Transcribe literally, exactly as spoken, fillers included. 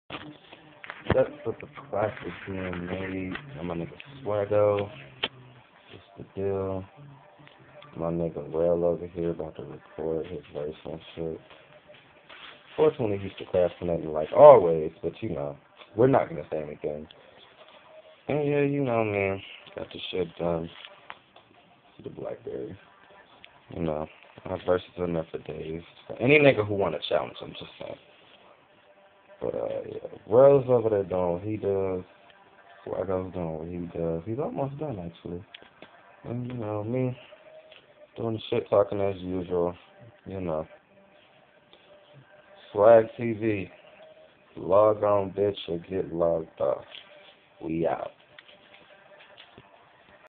That's what the classic being made. And my nigga Swaggo. What's the deal? My nigga Well over here about to record his verse and shit. Fortunately, he's procrastinating like always, but you know, we're not gonna say anything. And yeah, you know, man, got the shit done. The Blackberry. You know, my verses are enough for days. For any nigga who want to challenge, I'm just saying. But, uh, yeah, Rose over there doing what he does. Swaggo's doing what he does. He's almost done, actually. And, you know, me, doing the shit talking as usual. You know. Swag T V. Log on, bitch, or get logged off. We out.